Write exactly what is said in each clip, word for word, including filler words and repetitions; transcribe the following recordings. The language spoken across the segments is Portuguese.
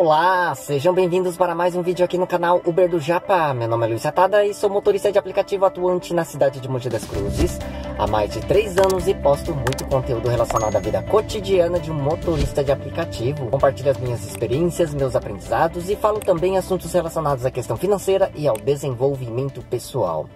Olá, sejam bem-vindos para mais um vídeo aqui no canal Uber do Japa. Meu nome é Luiz Satada e sou motorista de aplicativo atuante na cidade de Mogi das Cruzes há mais de três anos e posto muito conteúdo relacionado à vida cotidiana de um motorista de aplicativo. Compartilho as minhas experiências, meus aprendizados e falo também assuntos relacionados à questão financeira e ao desenvolvimento pessoal.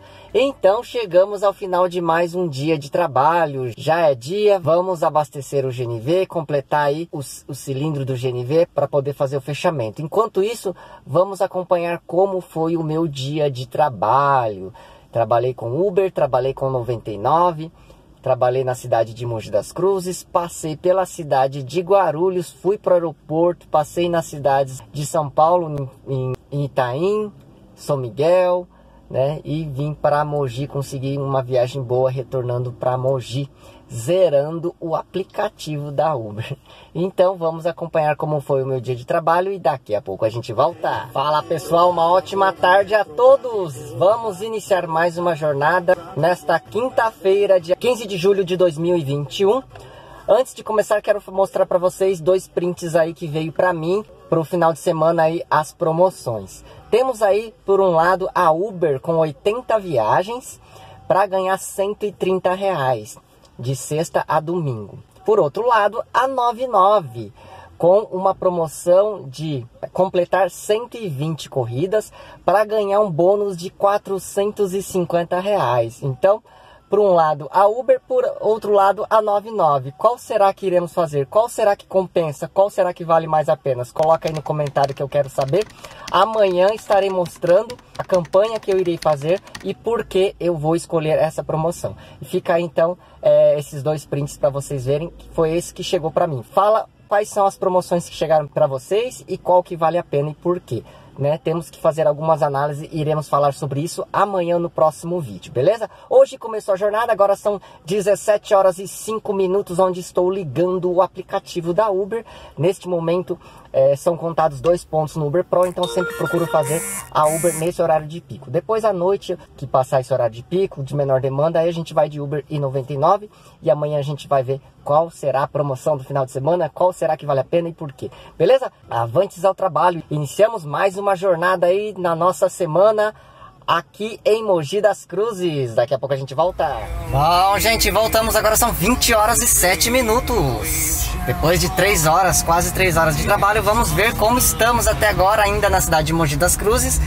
Então chegamos ao final de mais um dia de trabalho. Já é dia, vamos abastecer o G N V, completar aí o, o cilindro do G N V para poder fazer o fechamento. Enquanto isso, vamos acompanhar como foi o meu dia de trabalho. Trabalhei com Uber, trabalhei com noventa e nove, trabalhei na cidade de Mogi das Cruzes, passei pela cidade de Guarulhos, fui para o aeroporto, passei nas cidades de São Paulo, em, em Itaim, São Miguel, né? E vim para Mogi, consegui uma viagem boa retornando para Mogi, zerando o aplicativo da Uber. Então vamos acompanhar como foi o meu dia de trabalho e daqui a pouco a gente volta. Fala pessoal, uma ótima tarde a todos. Vamos iniciar mais uma jornada nesta quinta-feira, dia quinze de julho de dois mil e vinte e um. Antes de começar, quero mostrar para vocês dois prints aí que veio para mim para o final de semana aí, as promoções. Temos aí, por um lado, a Uber com oitenta viagens para ganhar cento e trinta reais de sexta a domingo. Por outro lado, a noventa e nove com uma promoção de completar cento e vinte corridas para ganhar um bônus de quatrocentos e cinquenta reais. Então, por um lado a Uber, por outro lado a noventa e nove. Qual será que iremos fazer? Qual será que compensa? Qual será que vale mais a pena? Coloca aí no comentário que eu quero saber. Amanhã estarei mostrando a campanha que eu irei fazer e por que eu vou escolher essa promoção. E fica aí então é, esses dois prints para vocês verem que foi esse que chegou para mim. Fala quais são as promoções que chegaram para vocês e qual que vale a pena e por quê. Né? Temos que fazer algumas análises e iremos falar sobre isso amanhã no próximo vídeo, beleza? Hoje começou a jornada, agora são dezessete horas e cinco minutos, onde estou ligando o aplicativo da Uber. Neste momento é, são contados dois pontos no Uber Pro, então sempre procuro fazer a Uber nesse horário de pico. Depois à noite, que passar esse horário de pico, de menor demanda, aí a gente vai de Uber e noventa e nove e amanhã a gente vai ver qual será a promoção do final de semana, qual será que vale a pena e por quê. Beleza? Avantes ao trabalho. Iniciamos mais uma jornada aí na nossa semana aqui em Mogi das Cruzes. Daqui a pouco a gente volta. Bom, gente, voltamos. Agora são vinte horas e sete minutos. Depois de três horas, quase três horas de trabalho, vamos ver como estamos até agora ainda na cidade de Mogi das Cruzes.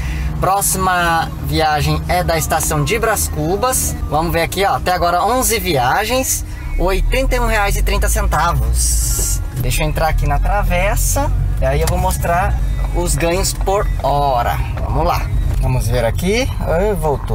Próxima viagem é da estação de Bras Cubas. Vamos ver aqui, ó, até agora onze viagens, oitenta e um reais e trinta centavos. Deixa eu entrar aqui na travessa e aí eu vou mostrar os ganhos por hora. Vamos lá. Vamos ver aqui. Ai, voltou.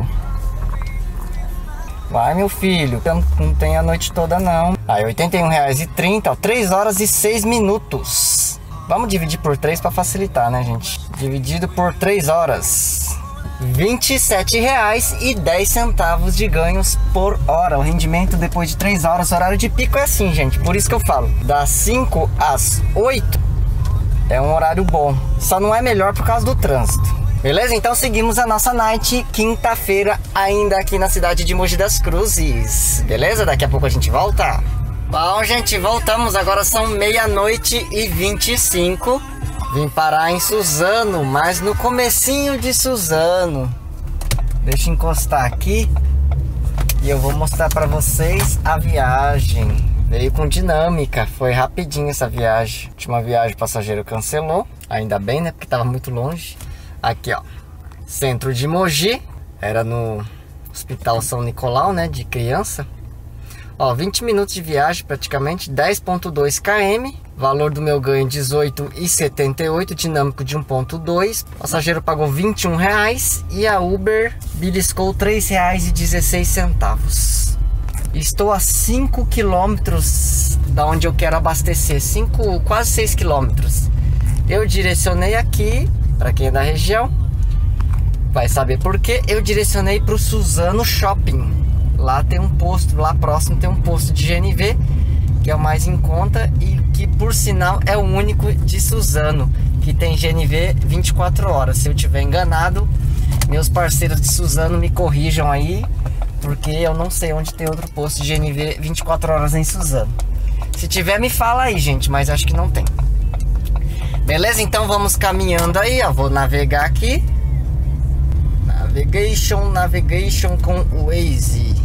Vai, meu filho. Não tem a noite toda, não. Aí, oitenta e um reais e trinta, ó, três horas e seis minutos. Vamos dividir por três para facilitar, né, gente? Dividido por três horas. vinte e sete reais e dez centavos de ganhos por hora. O rendimento depois de três horas, horário de pico é assim, gente. Por isso que eu falo, das cinco às oito é um horário bom. Só não é melhor por causa do trânsito. Beleza? Então seguimos a nossa night, quinta-feira, ainda aqui na cidade de Mogi das Cruzes. Beleza? Daqui a pouco a gente volta. Bom, gente, voltamos. Agora são meia-noite e vinte e cinco. Vim parar em Suzano, mas no comecinho de Suzano. Deixa eu encostar aqui e eu vou mostrar para vocês a viagem. Veio com dinâmica, foi rapidinho essa viagem. A última viagem o passageiro cancelou, ainda bem, né, porque tava muito longe. Aqui, ó, centro de Mogi, era no Hospital São Nicolau, né, de criança. Ó, vinte minutos de viagem praticamente, dez vírgula dois quilômetros. Valor do meu ganho dezoito reais e setenta e oito, dinâmico de um ponto dois. O passageiro pagou vinte e um reais e a Uber beliscou três reais e dezesseis centavos. Estou a cinco quilômetros da onde eu quero abastecer, cinco, quase seis quilômetros. Eu direcionei aqui, para quem é da região, vai saber por quê. Eu direcionei para o Suzano Shopping. Lá tem um posto, lá próximo tem um posto de G N V, que é o mais em conta e que por sinal é o único de Suzano, que tem G N V vinte e quatro horas. Se eu tiver enganado, meus parceiros de Suzano me corrijam aí, porque eu não sei onde tem outro posto de G N V vinte e quatro horas em Suzano. Se tiver, me fala aí, gente, mas acho que não tem. Beleza? Então vamos caminhando aí, ó. Vou navegar aqui. Navigation, navigation com o Waze.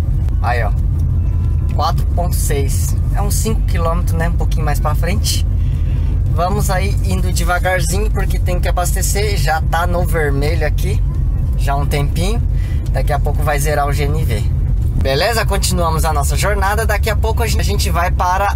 Aí, ó. quatro ponto seis. É uns cinco quilômetros, né? Um pouquinho mais pra frente. Vamos aí indo devagarzinho, porque tem que abastecer. Já tá no vermelho aqui. Já há um tempinho. Daqui a pouco vai zerar o G N V. Beleza? Continuamos a nossa jornada. Daqui a pouco a gente vai para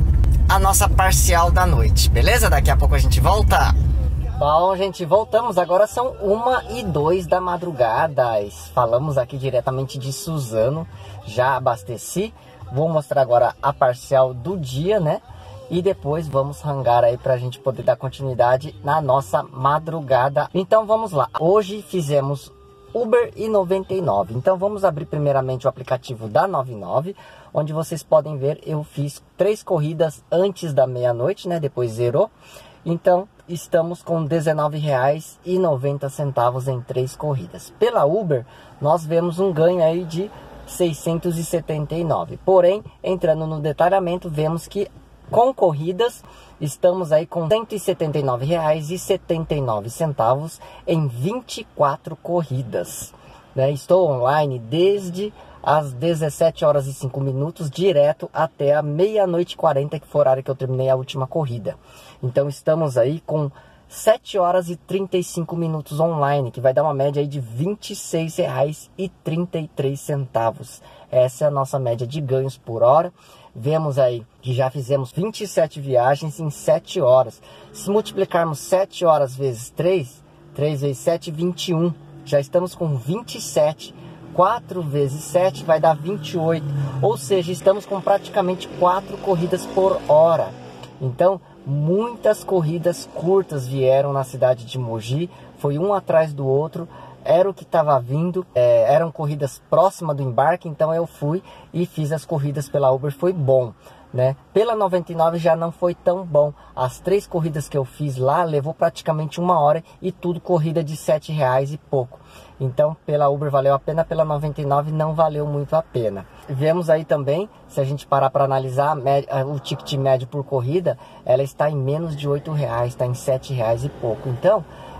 a nossa parcial da noite. Beleza? Daqui a pouco a gente volta. Bom, gente, voltamos. Agora são uma e dois da madrugada. Falamos aqui diretamente de Suzano. Já abasteci. Vou mostrar agora a parcial do dia, né? E depois vamos rangar aí pra gente poder dar continuidade na nossa madrugada. Então vamos lá. Hoje fizemos Uber e noventa e nove. Então vamos abrir primeiramente o aplicativo da noventa e nove, onde vocês podem ver, eu fiz três corridas antes da meia-noite, né? Depois zerou. Então estamos com dezenove reais e noventa centavos em três corridas. Pela Uber nós vemos um ganho aí de seiscentos e setenta e nove. Porém, entrando no detalhamento, vemos que com corridas estamos aí com cento e setenta e nove reais e setenta e nove centavos em vinte e quatro corridas, né? Estou online desde as dezessete horas e cinco minutos direto até a meia-noite e quarenta, que foi o horário que eu terminei a última corrida. Então estamos aí com sete horas e trinta e cinco minutos online, que vai dar uma média aí de vinte e seis reais e trinta e três centavos. Essa é a nossa média de ganhos por hora. Vemos aí que já fizemos vinte e sete viagens em sete horas. Se multiplicarmos sete horas vezes três, três vezes sete, vinte e um. Já estamos com vinte e sete. quatro vezes sete vai dar vinte e oito. Ou seja, estamos com praticamente quatro corridas por hora. Então, muitas corridas curtas vieram na cidade de Mogi. Foi um atrás do outro. Era o que estava vindo, é, eram corridas próximas do embarque, então eu fui e fiz as corridas pela Uber, foi bom, né? Pela noventa e nove já não foi tão bom. As três corridas que eu fiz lá levou praticamente uma hora e tudo corrida de sete reais e pouco. Então pela Uber valeu a pena, pela noventa e nove não valeu muito a pena. Vemos aí também, se a gente parar para analisar o ticket médio por corrida, ela está em menos de oito reais, está em sete reais e pouco. Então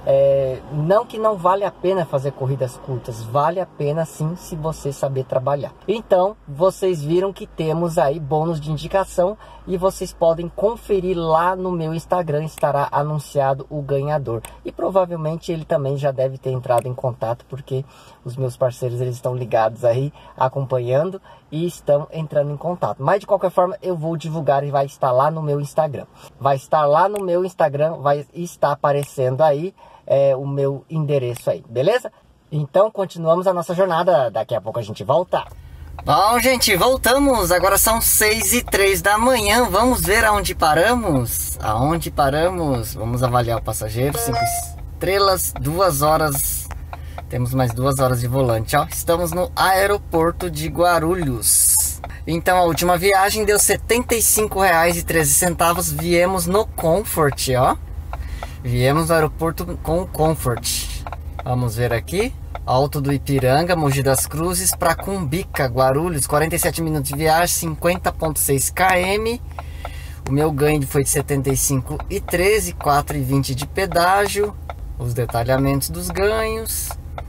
É, não que não vale a pena fazer corridas curtas, vale a pena sim se você saber trabalhar. Então vocês viram que temos aí bônus de indicação e vocês podem conferir lá no meu Instagram, estará anunciado o ganhador. E provavelmente ele também já deve ter entrado em contato, porque os meus parceiros eles estão ligados aí, acompanhando e estão entrando em contato. Mas de qualquer forma eu vou divulgar e vai estar lá no meu Instagram. Vai estar lá no meu Instagram, vai estar aparecendo aí É, o meu endereço aí, beleza? Então continuamos a nossa jornada, daqui a pouco a gente volta. Bom, gente, voltamos, agora são seis e três da manhã, vamos ver aonde paramos. Aonde paramos? Vamos avaliar o passageiro, cinco estrelas, duas horas, temos mais duas horas de volante, ó. Estamos no aeroporto de Guarulhos. Então a última viagem deu setenta e cinco reais e treze centavos, viemos no Comfort, ó. Viemos no aeroporto com o Comfort. Vamos ver aqui. Alto do Ipiranga, Mogi das Cruzes, para Cumbica, Guarulhos. quarenta e sete minutos de viagem, cinquenta vírgula seis quilômetros. O meu ganho foi de setenta e cinco e treze, quatro e vinte de pedágio. Os detalhamentos dos ganhos.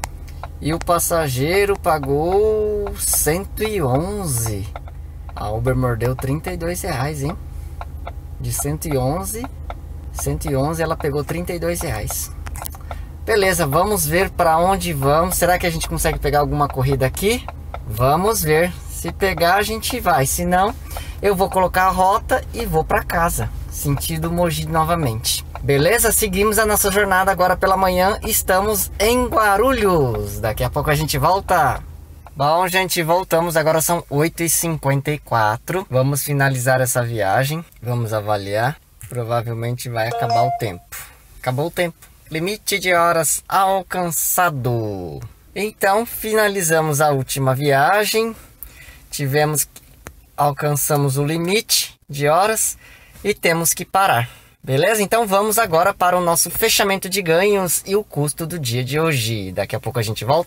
E o passageiro pagou cento e onze. A Uber mordeu trinta e dois reais, hein? De cento e onze... cento e onze, ela pegou trinta e dois reais. Beleza, vamos ver para onde vamos. Será que a gente consegue pegar alguma corrida aqui? Vamos ver. Se pegar, a gente vai. Se não, eu vou colocar a rota e vou para casa, sentido Mogi novamente. Beleza? Seguimos a nossa jornada agora pela manhã. Estamos em Guarulhos. Daqui a pouco a gente volta. Bom, gente, voltamos. Agora são oito e cinquenta e quatro. Vamos finalizar essa viagem. Vamos avaliar. Provavelmente vai acabar o tempo. Acabou o tempo. Limite de horas alcançado. Então, finalizamos a última viagem. Tivemos, alcançamos o limite de horas e temos que parar. Beleza? Então vamos agora para o nosso fechamento de ganhos e o custo do dia de hoje. Daqui a pouco a gente volta.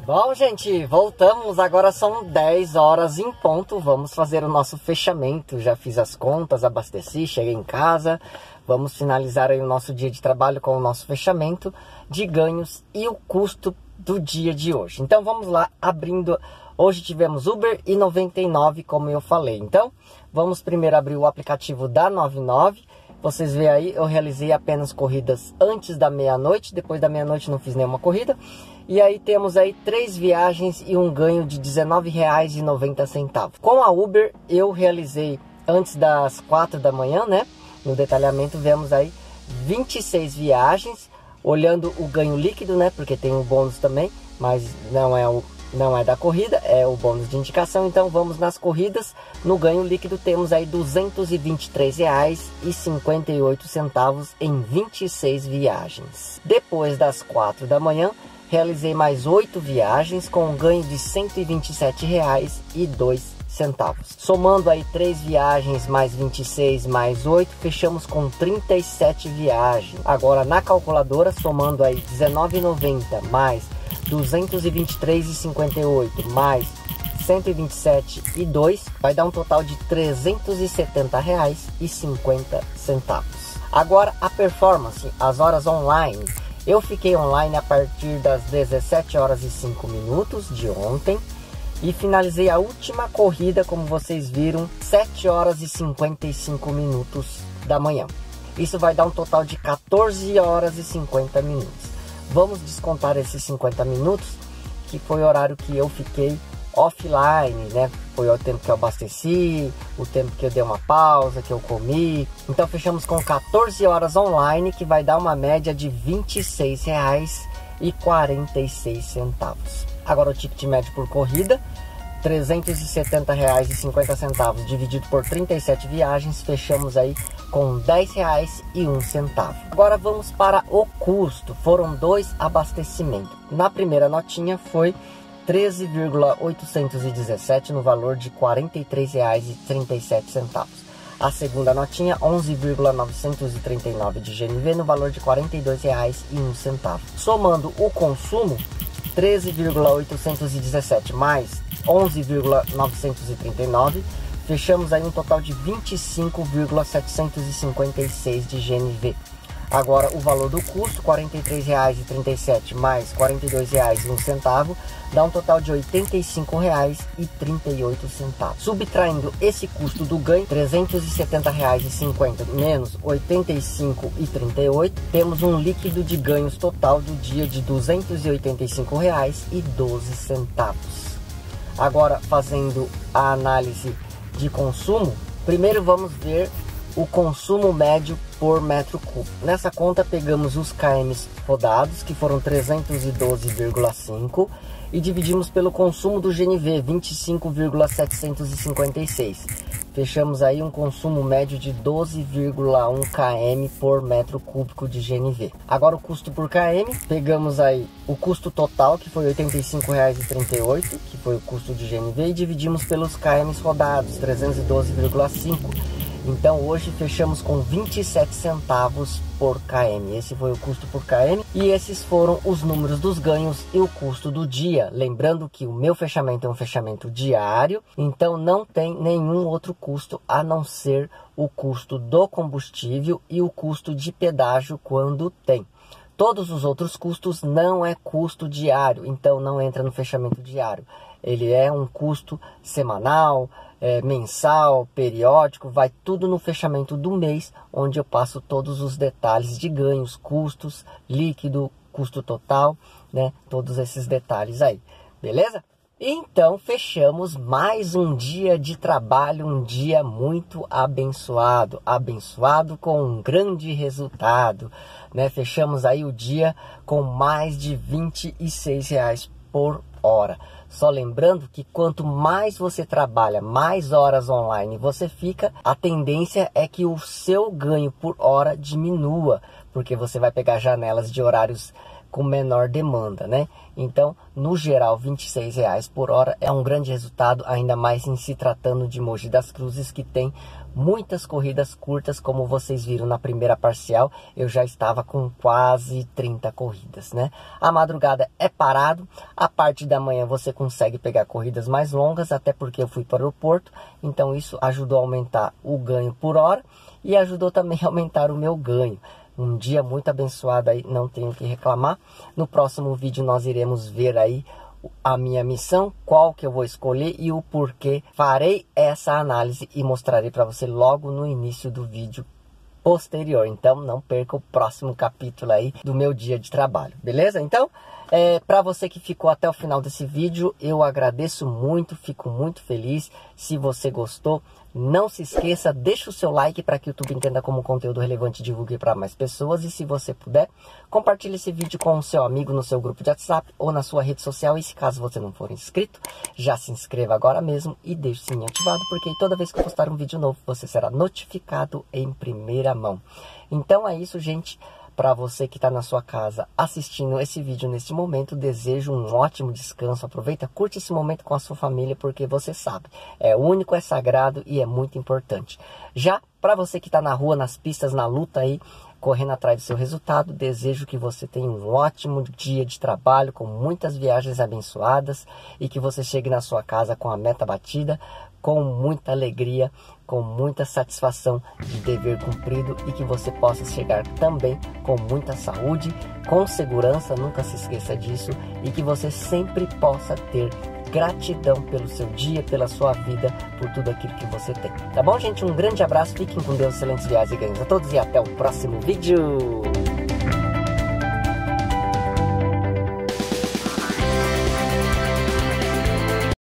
Bom, gente, voltamos. Agora são dez horas em ponto. Vamos fazer o nosso fechamento. Já fiz as contas, abasteci, cheguei em casa. Vamos finalizar aí o nosso dia de trabalho com o nosso fechamento de ganhos e o custo do dia de hoje. Então vamos lá, abrindo. Hoje tivemos Uber e noventa e nove, como eu falei. Então vamos primeiro abrir o aplicativo da noventa e nove. Vocês veem aí, eu realizei apenas corridas antes da meia-noite. Depois da meia-noite não fiz nenhuma corrida. E aí temos aí três viagens e um ganho de dezenove reais e noventa centavos. Com a Uber eu realizei antes das quatro da manhã, né? No detalhamento vemos aí vinte e seis viagens. Olhando o ganho líquido, né? Porque tem o bônus também, mas não é, o, não é da corrida, é o bônus de indicação. Então vamos nas corridas. No ganho líquido temos aí duzentos e vinte e três reais e cinquenta e oito centavos em vinte e seis viagens. Depois das quatro da manhã, realizei mais oito viagens com um ganho de cento e vinte e sete reais e dois centavos. Somando aí três viagens mais vinte e seis mais oito, fechamos com trinta e sete viagens. Agora na calculadora, somando aí dezenove reais e noventa centavos mais duzentos e vinte e três reais e cinquenta e oito centavos mais cento e vinte e sete reais e dois centavos, vai dar um total de trezentos e setenta reais e cinquenta centavos. Agora a performance, as horas online. Eu fiquei online a partir das dezessete horas e cinco minutos de ontem e finalizei a última corrida, como vocês viram, sete horas e cinquenta e cinco minutos da manhã. Isso vai dar um total de quatorze horas e cinquenta minutos. Vamos descontar esses cinquenta minutos, que foi o horário que eu fiquei offline, né? Foi o tempo que eu abasteci, o tempo que eu dei uma pausa, que eu comi. Então fechamos com quatorze horas online, que vai dar uma média de vinte e seis reais e quarenta e seis centavos. Agora o ticket médio por corrida, trezentos e setenta reais e cinquenta centavos dividido por trinta e sete viagens, fechamos aí com dez reais e um centavo. Agora vamos para o custo. Foram dois abastecimentos. Na primeira notinha foi treze vírgula oitocentos e dezessete no valor de quarenta e três reais e trinta e sete centavos. A segunda notinha, onze vírgula novecentos e trinta e nove de G N V no valor de quarenta e dois reais e um centavo. Somando o consumo, treze vírgula oitocentos e dezessete mais onze vírgula novecentos e trinta e nove, fechamos aí um total de vinte e cinco vírgula setecentos e cinquenta e seis de G N V. Agora o valor do custo, quarenta e três reais e trinta e sete mais quarenta e dois reais e um centavo, dá um total de oitenta e cinco reais e trinta e oito centavos. Subtraindo esse custo do ganho, trezentos e setenta reais e cinquenta menos oitenta e cinco reais e trinta e oito, temos um líquido de ganhos total do dia de duzentos e oitenta e cinco reais e doze centavos. Agora fazendo a análise de consumo, primeiro vamos ver o consumo médio por metro cúbico. Nessa conta pegamos os km rodados, que foram trezentos e doze vírgula cinco, e dividimos pelo consumo do G N V, vinte e cinco vírgula setecentos e cinquenta e seis. Fechamos aí um consumo médio de doze vírgula um km por metro cúbico de G N V. Agora o custo por km, pegamos aí o custo total, que foi oitenta e cinco reais e trinta e oito centavos, que foi o custo de G N V, e dividimos pelos km rodados, trezentos e doze vírgula cinco. Então hoje fechamos com vinte e sete centavos por km. Esse foi o custo por km e esses foram os números dos ganhos e o custo do dia. Lembrando que o meu fechamento é um fechamento diário, então não tem nenhum outro custo a não ser o custo do combustível e o custo de pedágio quando tem. Todos os outros custos não é custo diário, então não entra no fechamento diário. Ele é um custo semanal, é, mensal, periódico, vai tudo no fechamento do mês, onde eu passo todos os detalhes de ganhos, custos, líquido, custo total, né? Todos esses detalhes aí, beleza? Então fechamos mais um dia de trabalho, um dia muito abençoado, abençoado com um grande resultado, né? Fechamos aí o dia com mais de vinte e seis reais por hora. Só lembrando que quanto mais você trabalha, mais horas online você fica, a tendência é que o seu ganho por hora diminua, porque você vai pegar janelas de horários com menor demanda, né? Então, no geral, vinte e seis reais por hora é um grande resultado, ainda mais em se tratando de Mogi das Cruzes, que tem muitas corridas curtas, como vocês viram na primeira parcial, eu já estava com quase trinta corridas, né? A madrugada é parado, a parte da manhã você consegue pegar corridas mais longas, até porque eu fui para o aeroporto, então isso ajudou a aumentar o ganho por hora e ajudou também a aumentar o meu ganho. Um dia muito abençoado aí, não tenho o que reclamar. No próximo vídeo nós iremos ver aí a minha missão, qual que eu vou escolher e o porquê. Farei essa análise e mostrarei para você logo no início do vídeo posterior. Então não perca o próximo capítulo aí do meu dia de trabalho, beleza? Então, é, para você que ficou até o final desse vídeo, eu agradeço muito, fico muito feliz. Se você gostou, não se esqueça, deixa o seu like para que o YouTube entenda como conteúdo relevante e divulgue para mais pessoas. E se você puder, compartilhe esse vídeo com o seu amigo no seu grupo de WhatsApp ou na sua rede social. E se caso você não for inscrito, já se inscreva agora mesmo e deixe o sininho ativado, porque toda vez que eu postar um vídeo novo, você será notificado em primeira mão. Então é isso, gente. Para você que está na sua casa assistindo esse vídeo neste momento, desejo um ótimo descanso. Aproveita, curte esse momento com a sua família, porque você sabe, é único, é sagrado e é muito importante. Já para você que está na rua, nas pistas, na luta aí, correndo atrás do seu resultado, desejo que você tenha um ótimo dia de trabalho, com muitas viagens abençoadas e que você chegue na sua casa com a meta batida, com muita alegria, com muita satisfação de dever cumprido e que você possa chegar também com muita saúde, com segurança, nunca se esqueça disso, e que você sempre possa ter gratidão pelo seu dia, pela sua vida, por tudo aquilo que você tem. Tá bom, gente? Um grande abraço, fiquem com Deus, excelentes viagens e ganhos a todos e até o próximo vídeo!